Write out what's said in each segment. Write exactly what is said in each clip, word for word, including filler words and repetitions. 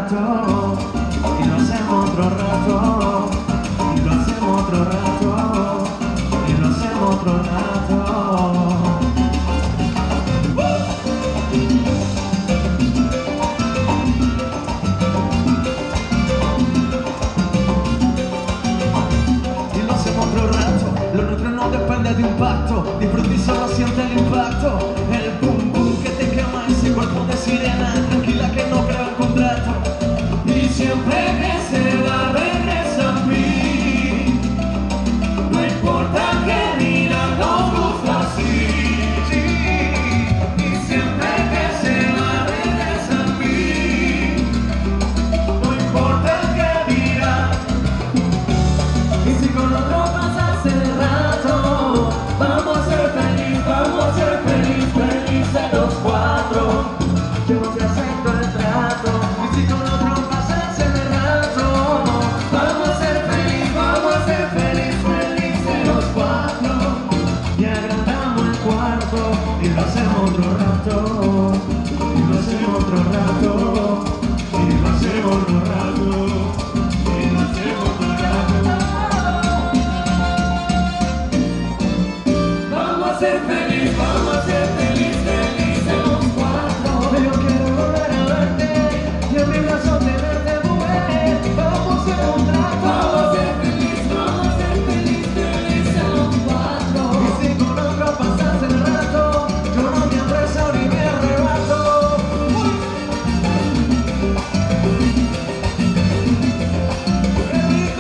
rato, y lo hacemos otro rato, y lo hacemos otro rato, y lo hacemos otro rato. Y lo hacemos otro rato, lo nuestro no depende de un pacto, disfruta y solo siente el impacto, el boom boom que te quema ese cuerpo de sirena, tranquila que no creo el contrato. Y siempre que se va regresa a mí, no importa que digan, nos gusta así. Y siempre que se va regresa a mí, no importa que digan. Y si con otro pasaste el rato, vamos a ser feliz, vamos a ser feliz, felices los cuatro. Yo no te acepto el trato. Y si con otro pasaste el rato, vamos a ser feliz, vamos a ser feliz, felices los cuatro. Y agrandamos el cuarto, y lo hacemos otro rato, y lo hacemos otro rato, y lo hacemos otro rato, y lo hacemos otro rato. Vamos a ser feliz, vamos a ser feliz, felices los cuatro. Yo quiero volver a verte y en mi brazo tenerte, mujer. Vamos a ser un trato. Vamos a ser feliz, vamos a ser feliz, felices los cuatro. Y si con otro pasas el rato, yo no me apreso ni me arrebato. Uy. ¡Qué rico!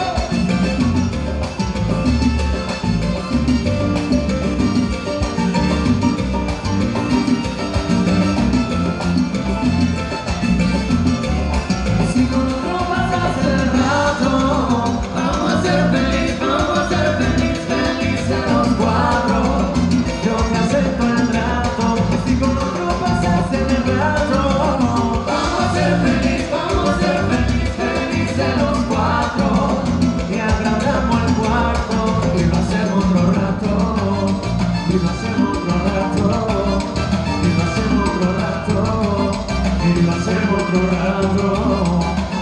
Si con otro pasas el rato, vamos a ser feliz, vamos a ser feliz, felices los cuatro. Yo te acepto el trato. Si con otro pasas el rato, vamos a ser feliz, vamos a ser feliz, felices los cuatro. Y agrandamos el cuarto, y lo hacemos otro rato, y lo hacemos otro rato, y lo hacemos otro rato, y lo hacemos otro rato.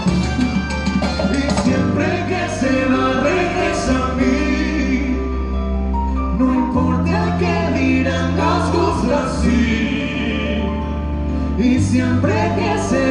Y siempre que se va regresa a mí, no importa que dirán, nos gusta así. Y siempre que se